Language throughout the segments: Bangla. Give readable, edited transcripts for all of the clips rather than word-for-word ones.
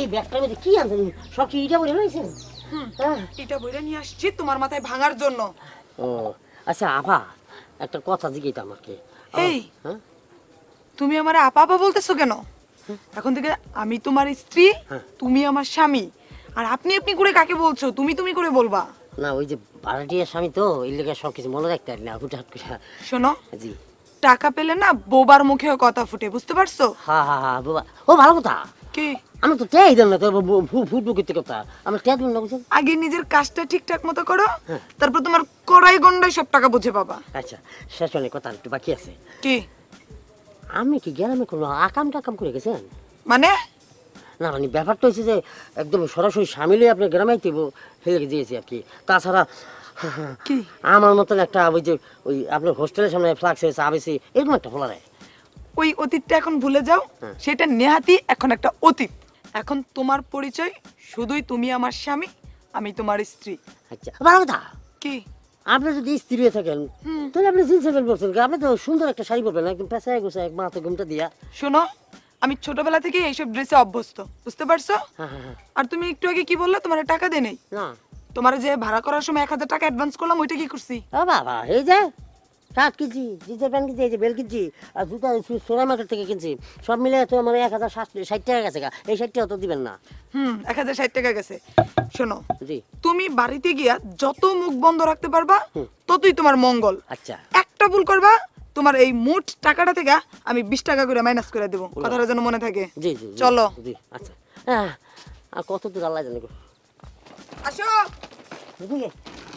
ব্যাগটার মধ্যে কি আনছেন সব কি ইটা বলে রয়েছেন হ্যাঁ এটা বইরা নিয়ে আসছি তোমার মাথায় ভাঙার জন্য ও আচ্ছা আপা একটা কথা জিজ্ঞাসা আমাকে এই তুমি আমার আপা আপা বলতেছো কেন এখন থেকে আমি তোমার স্ত্রী তুমি আমার স্বামী আর আপনি আপনি করে কাকে বলছো তুমি তুমি করে বলবা না ওই যে ভাড়াটিয়া স্বামী তো এই লেগে সবকিছু মনে রাখতে পারি না হুটহাট করে শোনো জি টাকা পেলে না বোবার মুখেও কথা ফুটে বুঝতে পারছো হ্যাঁ হ্যাঁ হ্যাঁ বাবা ও ভালো কথা কি আমি তো টেই দেন না তো ফুটবল করতে কথা আমি টেই দেন না বুঝছেন আগে নিজের কাজটা ঠিকঠাক মতো করো তারপর তোমার কড়াই গন্ডায় সব টাকা বুঝে পাবা আচ্ছা শেষ হলে কথা একটু বাকি আছে কি আমি কি গ্রামে কোনো আকাম টাকাম করে গেছেন মানে না মানে ব্যাপারটা হচ্ছে যে একদম সরাসরি সামিলে আপনার গ্রামে দিব ফেলে দিয়েছি আর কি তাছাড়া কি আমার মতন একটা ওই যে ওই আপনার হোস্টেলের সামনে ফ্লাক্স হয়েছে আবেসি এরকম একটা ফোলা নেয় ওই অতীতটা এখন ভুলে যাও সেটা নেহাতি এখন একটা অতীত এখন তোমার পরিচয় শুধুই তুমি আমার স্বামী আমি তোমার স্ত্রী আচ্ছা ভালো কথা কি আপনি যদি স্ত্রী হয়ে থাকেন তাহলে আপনি জিন্সের প্যান্ট পরছেন আপনি তো সুন্দর একটা শাড়ি পরবেন একদম পেঁচায় গোছায় এক মাথা ঘুমটা দিয়া শোনো আমি ছোটবেলা থেকে এইসব ড্রেসে অভ্যস্ত বুঝতে পারছো আর তুমি একটু আগে কি বললে তোমার টাকা দে নেই না তোমার যে ভাড়া করার সময় 1000 টাকা অ্যাডভান্স করলাম ওইটা কি করছি বাবা এই যে শার্ট কিনছি জিন্সের প্যান্ট কিনছি এই যে বেল কিনছি আর জুতা সোনা মার্কেট থেকে কিনছি সব মিলে তো আমার 1060 টাকা গেছে এই 60 টাকা তো দিবেন না 1060 টাকা গেছে শোনো জি তুমি বাড়িতে গিয়া যত মুখ বন্ধ রাখতে পারবা ততই তোমার মঙ্গল আচ্ছা একটা ভুল করবা তোমার এই মোট টাকাটা থেকে আমি 20 টাকা করে মাইনাস করে দেব কথাটা যেন মনে থাকে জি জি চলো জি আচ্ছা আর কত দূর আল্লাহ জানে গো আসো বুঝলে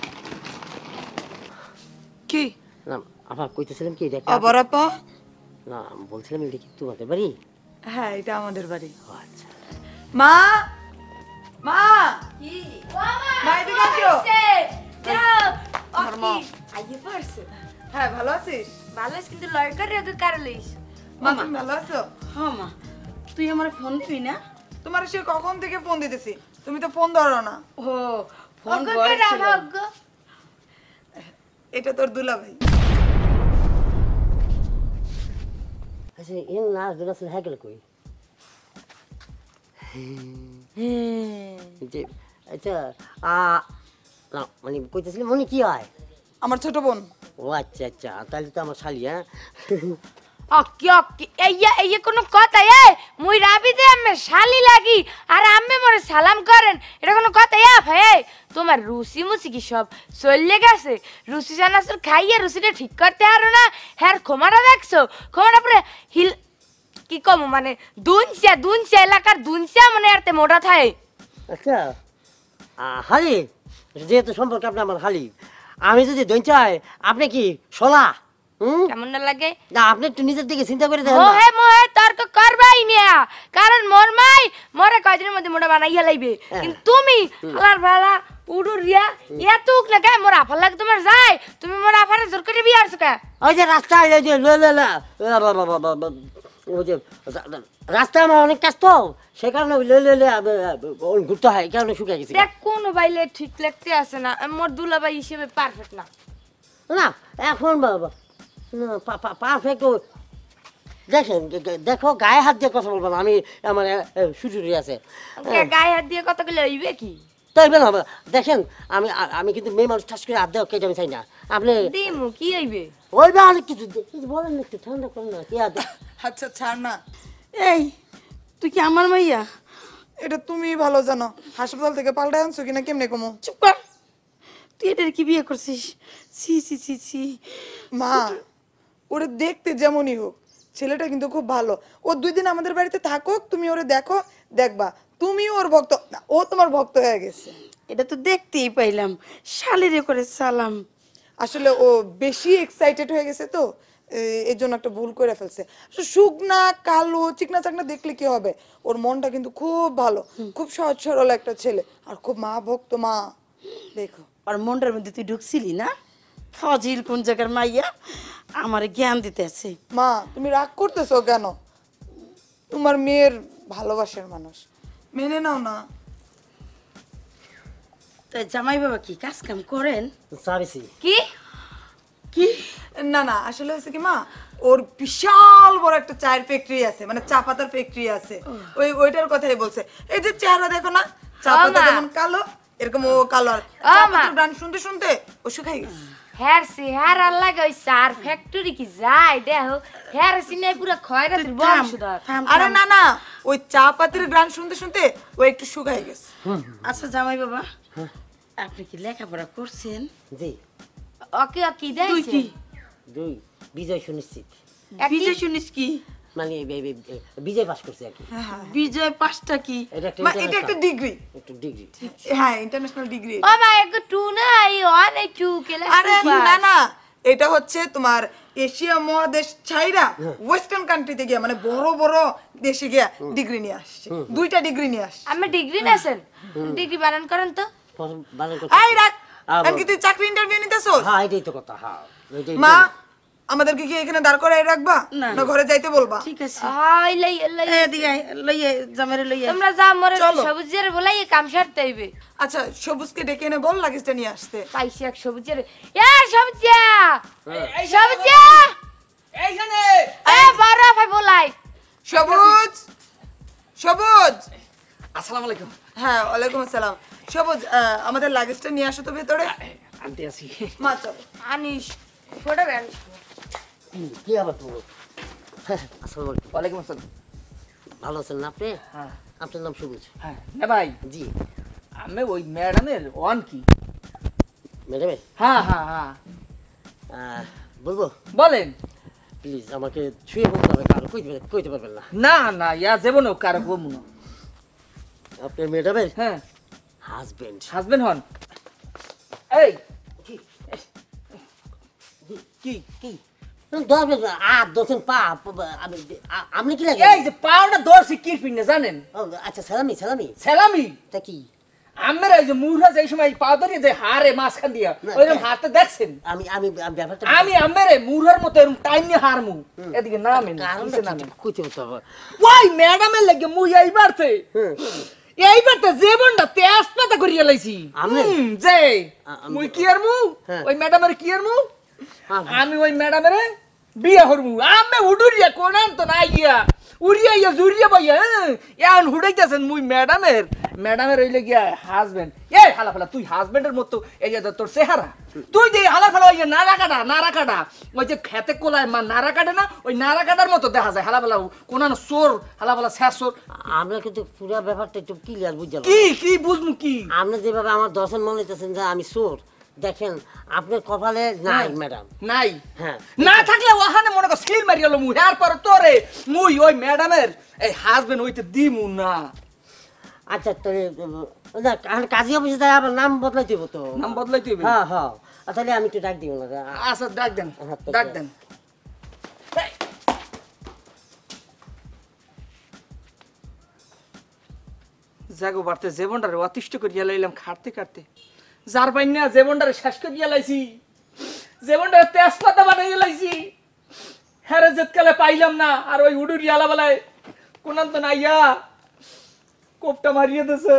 কি না আবার কইতেছিলাম কি দেখ আবার আপা না বলছিলাম এটা কি তোমাদের বাড়ি হ্যাঁ এটা আমাদের বাড়ি আচ্ছা মা মা কি মা এদিকে আসো যাও আমার মা। আইয়ে পড়ছে হ্যাঁ ভালো আছিস ভালো আছে কিন্তু লড়কার রেগে কার লইস মা তুমি ভালো আছো হ্যাঁ মা তুই আমার ফোন দিবি না তোমার সে কখন থেকে ফোন দিতেছি তুমি তো ফোন ধরো না ও ফোন করেছিল এটা তোর দুলাভাই আচ্ছা এর নাচ দুটো আসলে হ্যাঁ গেল কই যে আচ্ছা না মানে কইতেছিলাম মনে কি হয় আমার ছোট বোন ও আচ্ছা আচ্ছা তাহলে তো আমার শালি হ্যাঁ অক্কি অক্কি এই কোনো কথা মুই রাবিতে আমি শালি লাগি আর আম্মে মোরে সালাম করেন এটা কোনো কথা ভাই তোমার রুচি মুচি কি সব চলে গেছে রুচি জানাসুর খাইয়ে রুচিটা ঠিক করতে পারো না হ্যাঁ ক্ষমাটা দেখছো ক্ষমাটা পরে হিল কি কম মানে দুনসিয়া এলাকার দুনসিয়া মানে আরতে মোটা থাকে আচ্ছা হালি যেহেতু সম্পর্কে আপনি আমার হালি আমি যদি দই চাই আপনি কি শোলা কেমন না লাগে না আপনি একটু নিজের দিকে চিন্তা করে দেখেন মোহে তর্ক করবাই না কারণ মোর মাই মোরে কয়দিনের মধ্যে মোটা বানাইয়া লাইবে কিন্তু তুমি আলার ভালা উড়ু রিয়া এতুক না কে মোর আফার লাগে তোমার যায় তুমি মোর আফারে জোর করে বিয়ে আসছো কে ওই যে রাস্তায় ওই যে ওই যে রাস্তায় আমার অনেক কাজ তো সে কারণে ঘুরতে হয় এই কারণে শুকিয়ে গেছি দেখ কোন বাইলে ঠিক লাগতে আসে না মোর দুলাভাই হিসেবে পারফেক্ট না না এখন বাবা পারফেক্ট দেখেন দেখো গায়ে হাত দিয়ে কথা বলবো না আমি আমার সুচুরি আছে গায়ে হাত দিয়ে কথা বলে হইবে কি তাই না দেখেন আমি আমি কিন্তু মেয়ে মানুষ ঠাস করে হাত দেওয়া কেটে আমি চাই না আপনি দিমু কি হইবে ওইবে অনেক কিছু বলেন একটু ঠান্ডা করেন না কি আচ্ছা ছাড় না এই তুই কি আমার মাইয়া এটা তুমি ভালো জানো হাসপাতাল থেকে পাল্টায় আনছো কিনা কেমনে কমো চুপ কর তুই এটার কি বিয়ে করছিস ছি ছি ছি ছি মা ওরে দেখতে যেমনই হোক ছেলেটা কিন্তু খুব ভালো ও 2 দিন আমাদের বাড়িতে থাকুক তুমি ওরে দেখো দেখবা তুমি ওর ভক্ত না ও তোমার ভক্ত হয়ে গেছে এটা তো দেখতেই পাইলাম শালিরে করে সালাম আসলে ও বেশি এক্সাইটেড হয়ে গেছে তো এর জন্য একটা ভুল করে ফেলছে শুকনা কালো চিকনা চাকনা দেখলে কি হবে ওর মনটা কিন্তু খুব ভালো খুব সহজ সরল একটা ছেলে আর খুব মা ভক্ত মা দেখো আর মনটার মধ্যে তুই ঢুকছিলি না ফজিল কোন জায়গার মাইয়া আমার জ্ঞান দিতে আছে মা তুমি রাগ করতেছো কেন তোমার মেয়ের ভালোবাসার মানুষ মেনে নাও না তাই জামাই বাবা কি কাজ কাম করেন সাবিসি কি কি না না আসলে হয়েছে কি মা ওর বিশাল বড় একটা চায়ের ফ্যাক্টরি আছে, মানে চা পাতার ফ্যাক্টরি আছে। ওইটার কথাই বলছে। এই যে চেহারা দেখো না, চা পাতা যেমন কালো এরকম ও কালো। আর চা পাতার গান শুনতে শুনতে ও শুকাই গেছে। হ্যার সে হ্যার আল্লাহ ওই চার ফ্যাক্টরি কি যায় দেখো, হ্যার সিনে পুরো খয়রাতির বংশধর। আরে না না, ওই চা পাতির গান শুনতে শুনতে ও একটু শুকাই গেছে। আচ্ছা জামাই বাবা, আপনি কি লেখাপড়া করছেন? জি। ওকে কি দেয়? তুই কি? দুই বিজয় সুনিশ্চিত। বিজয় শুনিস কি? মানে বিজয় পাস করছে আর কি। বিজয় পাসটা কি? এটা একটা ডিগ্রি। একটু ডিগ্রি। হ্যাঁ, ইন্টারন্যাশনাল ডিগ্রি। ও মা এক টু না এই অনেক টু কেলা। আরে না না, এটা হচ্ছে তোমার এশিয়া মহাদেশ ছাইরা ওয়েস্টার্ন কান্ট্রিতে গিয়া, মানে বড় বড় দেশে গিয়া ডিগ্রি নিয়ে আসছে। 2টা ডিগ্রি নিয়ে আসছে। আমি ডিগ্রি নেছেন, ডিগ্রি বানান করেন তো। এই রাখ, আর কি তুই চাকরি ইন্টারভিউ নিতেছস? হ্যাঁ এটাই তো কথা। হ্যাঁ এটাই। মা, আমাদেরকে কি এখানে দাঁড় করায় রাখবা না ঘরে যাইতে বলবা? ঠিক আছে। আই লই লই এদিকে লইয়ে জামাইরে লইয়ে। তোমরা যা মরে সবুজের বলাই কাম সারতে হইবে। আচ্ছা, সবুজকে ডেকে এনে বল লাগেজটা নিয়ে আসতে। পাইছি এক সবুজের। এ সবুজিয়া, সবুজিয়া এইখানে এ বড় ভাই বলাই। সবুজ, সবুজ। আসসালামু আলাইকুম। হ্যাঁ, ওয়ালাইকুম আসসালাম। সবুজ, আমাদের লাগেজটা নিয়ে আসো তো ভেতরে। আনতে আসি। মা চল। আনিস ফটো ব্যান। কি আবার তুমি? আসসালামু আলাইকুম। ওয়ালাইকুম আসসালাম। ভালো আছেন না আপনি? হ্যাঁ আপনার নাম সবুজ? হ্যাঁ না ভাই, জি। আমি ওই ম্যাডামের অন কি? ম্যাডামে হ্যাঁ হ্যাঁ হ্যাঁ বলবো? বলেন। প্লিজ আমাকে ছুঁয়ে বলতে হবে, কারো কইতে পারবেন না। না না, ইয়া জীবন কারো কমু না। আপনার ম্যাডামের হ্যাঁ হাজবেন্ড। হাজবেন্ড হন। এই কি কি কি দোষেন পা আপনি কি লাগে? এই যে পাওনা দর্শি কি পিনে জানেন? আচ্ছা সালামি সালামি সালামি তা কি? আমরা এই যে মুরহা এই সময় পা ধরে যে হারে মাঝখান দিয়া ওইরকম হাতে দেখছেন? আমি আমি ব্যাপারটা আমি আমারে মুরহার মতো এরকম টাইম নিয়ে হারমু। এদিকে নামেন, নিচে নামেন। কইতে হবে। ওই ম্যাডামের লাগে মুই এইবারতে এইবারতে জীবনটা তেজপাতা করিয়া লাইছি। যে মুই কি আর মু ওই ম্যাডামের কি আর মু, আমি ওই ম্যাডামের বিয়া হরমু। আমি উডুরিয়া কোনান তো নাই গিয়া উড়িয়া ইয়া জুরিয়া ভাইয়া এখন হুড়াইতেছেন মুই ম্যাডামের হইলে গিয়া হাজবেন্ড। এই হালা ফালা তুই হাজবেন্ডের মতো এই যে তোর চেহারা, তুই যে হালা ফালা ওই যে নাড়া কাটা ওই যে খেতে কোলায় মা নাড়া কাটে না, ওই নাড়া কাটার মতো দেখা যায়। হালা ফালা কোনান চোর, হালা ফালা শেষ চোর। আমরা কিন্তু পুরো ব্যাপারটা একটু ক্লিয়ার বুঝলাম। কি কি বুঝমু কি? আপনি যেভাবে আমার দর্শন মনে হইতেছেন যে আমি চোর, দেখেন আপনার কপালে নাই ম্যাডাম। নাই? হ্যাঁ না থাকলে ওখানে মনে কর স্কিল মারি গেল মুই। এরপর তোরে মুই ওই ম্যাডামের এই হাজবেন্ড হইতে দিমু না। আচ্ছা তো কাজী অফিসে যাই আবার নাম বদলাই দিব তো। নাম বদলাইতে হবে? হ্যাঁ হ্যাঁ। তাহলে আমি একটু ডাক দিব না। আচ্ছা ডাক দেন, হ্যাঁ, ডাক দেন। জাগো বাড়তে জীবনটারে অতিষ্ঠ করিয়া লাইলাম খাটতে খাটতে। যার বাইনা জীবনটারে শেষ করিয়া লাইছি, জীবনটারে তেজপাতা বানাইয়া লাইছি। হ্যাঁ যেতকালে পাইলাম না, আর ওই উডুরি আলাবেলায় কোনান তো নাইয়া কোপটা মারিয়ে দিছে।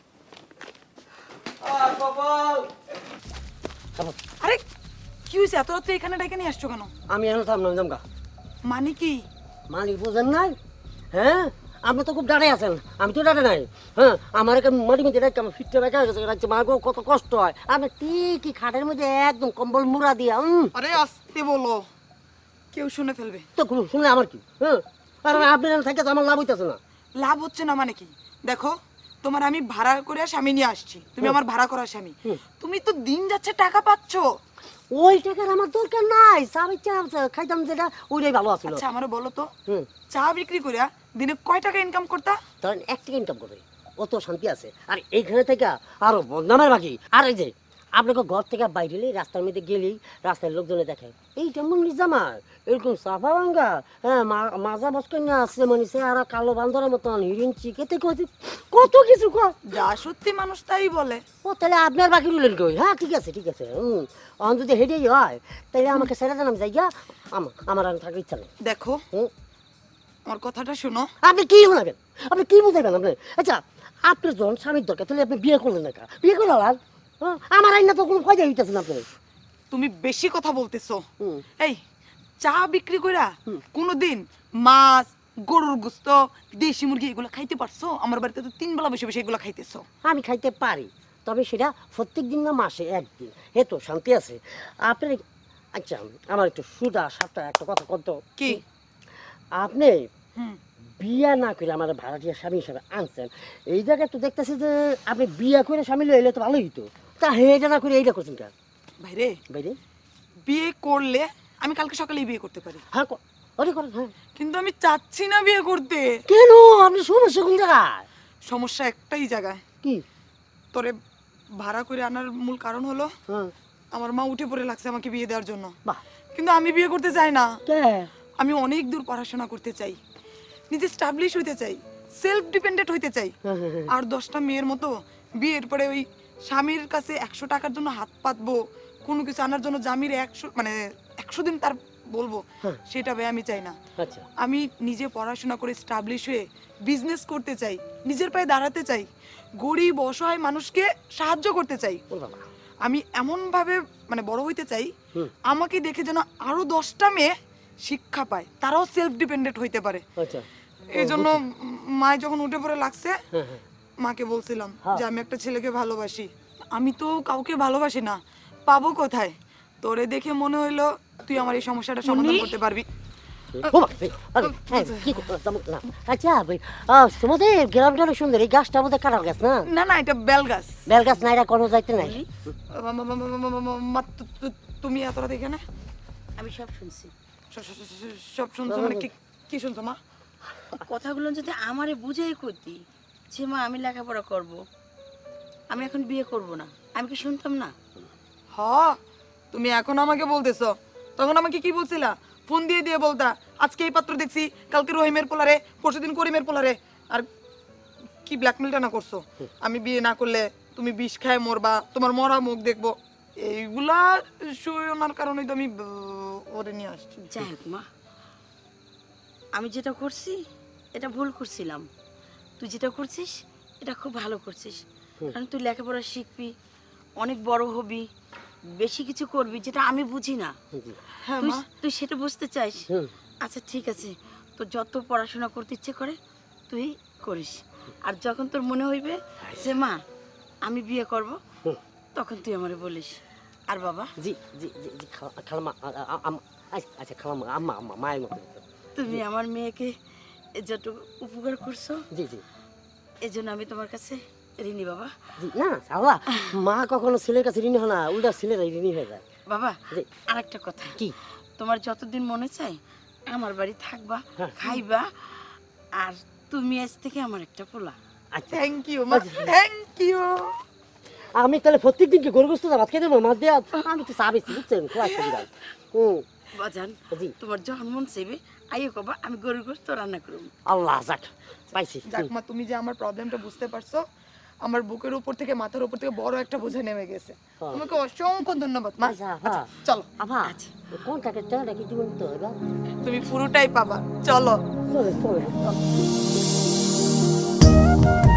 আরে কি হইছে? এত রাতে এখানে ডেকে নিয়ে আসছো কেন? আমি এখন থামলাম জামগা। মানে কি? মালিক বোঝেন নাই? হ্যাঁ আপনি তো খুব ডারে আছেন, আমি তো ডারে নাই। হ্যাঁ আমার একটা মাটির মধ্যে রাখতে আমার ফিটটা রাখা গেছে, রাখছে মা গো কত কষ্ট হয়। আমি ঠিকই খাটের মধ্যে একদম কম্বল মুড়া দিয়া। আরে আস্তে বলো, কেউ শুনে ফেলবে। তো শুনলে আমার কি? হ্যাঁ আর আপনি থাকে তো আমার লাভ হইতেছে না। লাভ হচ্ছে না মানে কি? দেখো, তোমার আমি ভাড়া করে স্বামী নিয়ে আসছি, তুমি আমার ভাড়া করা স্বামী। তুমি তো দিন যাচ্ছে টাকা পাচ্ছ। ওই টাকার আমার দরকার নাই, চা খাইতাম যেটা ওইটাই ভালো আছিল। আচ্ছা আমারে বলো তো, চা বিক্রি করিয়া দিনে কয় টাকা ইনকাম করতা? ধরেন 1 টাকা ইনকাম করে অত শান্তি আছে। আর এইখানে থেকে আরো বদনামের বাকি। আর এই যে আপনাকে ঘর থেকে বাইরে এলেই রাস্তার মধ্যে গেলেই রাস্তার লোকজনে দেখে এইটা মুন্নি জামাই, এরকম সাফা ভাঙ্গা, হ্যাঁ মাজা বসকন্যা আসছে মানে সে আর কালো বান্দরের মতন হিরিন চিকেতে কত কিছু কয়। যা সত্যি মানুষ তাই বলে। ও তাহলে আপনার বাকি রইলেন কই? হ্যাঁ ঠিক আছে ঠিক আছে। অন যদি হেঁটেই হয় তাহলে আমাকে সেটা জানাম যাই গা, আমার আর থাকার ইচ্ছা নেই। দেখো আমার কথাটা শোনো। আপনি কি শোনাবেন? আপনি কি বুঝাইবেন? আপনি আচ্ছা আপনার যখন স্বামীর দরকার তাহলে আপনি বিয়ে করলেন না? বিয়ে করে আর আমার আইনা তো কোনো ফায়দা হইতেছে না। আপনি তুমি বেশি কথা বলতেছো। এই চা বিক্রি কইরা কোনোদিন মাছ গরুর গোস্ত দেশি মুরগি এগুলো খাইতে পারছো? আমার বাড়িতে তো 3 বেলা বসে বসে এগুলো খাইতেছো। আমি খাইতে পারি, তবে সেটা প্রত্যেক দিন না, মাসে একদিন। হে তো শান্তি আছে আপনি। আচ্ছা আমার একটু সুদা সাপটা একটা কথা কত কি আপনি বিয়া না করে আমার ভাড়াটিয়া স্বামী হিসাবে আনছেন, এই জায়গায় তো দেখতেছি যে আপনি বিয়া করে স্বামী লইলে তো ভালোই হতো, তা এটা না করে এইটা করছেন কেন? ভাইরে বাইরে বিয়ে করলে আমি কালকে সকালেই বিয়ে করতে পারি। হ্যাঁ ওরে করেন, হ্যাঁ। কিন্তু আমি চাচ্ছি না বিয়ে করতে। কেন? আপনি সমস্যা কোন জায়গায়? সমস্যা একটাই জায়গায়। কি? তোরে ভাড়া করে আনার মূল কারণ হলো হ্যাঁ আমার মা উঠে পড়ে লাগছে আমাকে বিয়ে দেওয়ার জন্য। বাহ। কিন্তু আমি বিয়ে করতে চাই না। কে? আমি অনেক দূর পড়াশোনা করতে চাই, নিজে স্টাবলিশ হইতে চাই, সেলফ ডিপেন্ডেন্ট হইতে চাই। আর 10টা মেয়ের মতো বিয়ের পরে ওই স্বামীর কাছে 100 টাকার জন্য হাত পাতবো, কোনো কিছু আনার জন্য জামির 100 দিন তার বলবো, সেটা ভাই আমি চাই না। আচ্ছা আমি নিজে পড়াশোনা করে স্টাবলিশ হয়ে বিজনেস করতে চাই, নিজের পায়ে দাঁড়াতে চাই, গরিব অসহায় মানুষকে সাহায্য করতে চাই। ও বাবা। আমি এমন ভাবে বড় হইতে চাই আমাকে দেখে যেন আরো 10টা মেয়ে শিক্ষা পায়, তারাও সেলফ ডিপেন্ডেন্ট হইতে পারে। আচ্ছা এই জন্য মায় যখন উঠে পড়ে লাগছে মাকে বলছিলাম যে আমি একটা ছেলেকে ভালোবাসি। আমি তো কাউকে ভালোবাসি না, পাবো কোথায়? তোরে দেখে মনে হইলো তুই আমার এই সমস্যাটা সমাধান করতে পারবি। আচ্ছা তোমাদের গ্রামটা অনেক সুন্দর, এই গাছটা আমাদের কাটা গাছ না? না না, এটা বেল গাছ। বেল গাছ না, এটা কোনো যাইতে নাই। মা, তুমি এত রাত এখানে? আমি সব শুনছি। সব শুনছো মানে কি শুনছো মা? কথাগুলো যদি আমারে বুঝাই করতি যে মা আমি লেখাপড়া করব, আমি এখন বিয়ে করব না, আমি কি শুনতাম না? হ, তুমি এখন আমাকে বলতেছো, তখন আমাকে কি বলছিলা? ফোন দিয়ে দিয়ে বলতা আজকে এই পাত্র দেখছি, কালকে রহিমের পোলারে, পরশুদিন করিমের পোলারে। আর কি ব্ল্যাকমেলটা না করছো, আমি বিয়ে না করলে তুমি বিষ খায় মরবা, তোমার মরা মুখ দেখবো। এইগুলা শোনার কারণেই তো আমি ওরে নিয়ে আসছি। যাই হোক মা, আমি যেটা করছি এটা ভুল করছিলাম, তুই যেটা করছিস এটা খুব ভালো করছিস। কারণ তুই লেখাপড়া শিখবি, অনেক বড় হবি, বেশি কিছু করবি যেটা আমি বুঝি না। তুই সেটা বুঝতে চাইস। আচ্ছা ঠিক আছে, তোর যত পড়াশোনা করতে ইচ্ছে করে তুই করিস, আর যখন তোর মনে হইবে যে মা আমি বিয়ে করব, তখন তুই আমারে বলিস। আর বাবা? জি জি জি জি খালামা। আচ্ছা খালামা, আম্মা আম্মা মায়ের মতো। তুমি আমার মেয়েকে যতটুকু উপকার করছো, জি জি, এজন্য আমি তোমার কাছে ঋণী বাবা। জি না না, মা কখনো ছেলের কাছে ঋণী হয় না, উল্টা ছেলেরা ঋণী হয়ে যায়। বাবা আরেকটা কথা, কি? তোমার যতদিন মনে চাই আমার বাড়ি থাকবা, খাইবা, আর তুমি আজ থেকে আমার একটা পোলা। থ্যাংক ইউ মা, থ্যাংক ইউ। আমি তাহলে প্রত্যেক দিনকে গরু গোস্ত ভাত খেয়ে দেবো, মাছ দেওয়া আমি তো চাবেছি, বুঝছেন? বাজান তোমার যখন মন চাইবে আইও কবা, আমি গরুর গোস্ত রান্না করব। আল্লাহ যাক পাইছি। যাক মা, তুমি যে আমার প্রবলেমটা বুঝতে পারছো, আমার বুকের উপর থেকে মাথার উপর থেকে বড় একটা বোঝা নেমে গেছে। তোমাকে অসংখ্য ধন্যবাদ মা। আচ্ছা চলো। আভা কোনটাকে চাটা কি জীবন তো এবার তুমি পুরোটাই পাবা, চলো। চলে চলে।